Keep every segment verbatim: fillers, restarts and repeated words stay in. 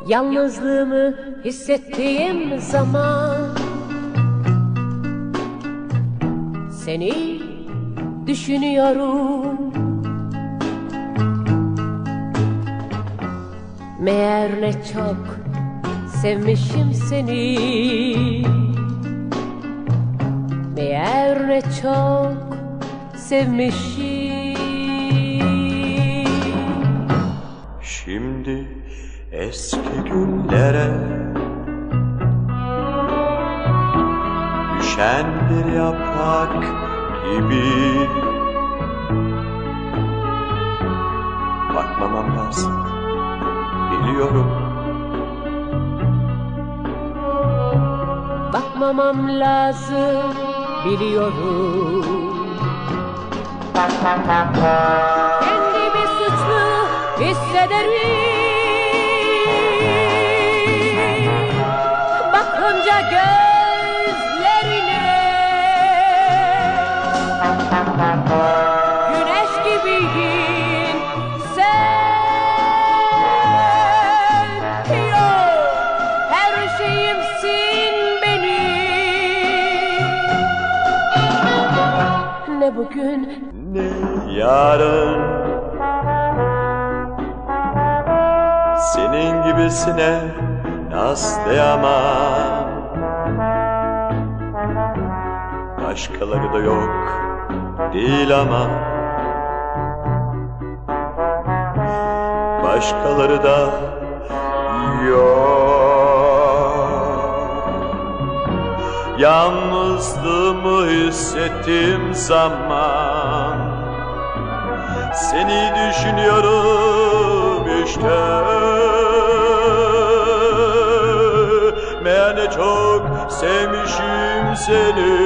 Yalnızlığımı hissettiğim zaman seni düşünüyorum. Meğer ne çok sevmişim seni, meğer ne çok sevmişim. Şimdi eski günlere düşen bir yaprak gibi bakmamam lazım, biliyorum. Bakmamam lazım, biliyorum. Kendimi suçlu hissederim bakınca gözlerine. Güneş gibiydin sen, yok her şeyimsin benim. Ne bugün ne yarın, senin gibisine rastlayamam. Başkaları da yok değil ama başkaları da yok. Yalnızlığımı hissettiğim zaman seni düşünüyorum işte. Meğer ne çok sevmişim seni,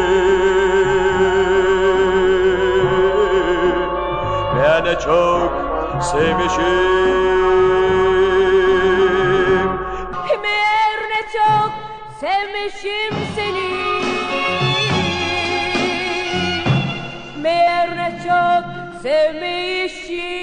meğer ne çok sevmişim, meğer ne çok sevmişim seni, meğer ne çok sevmişim.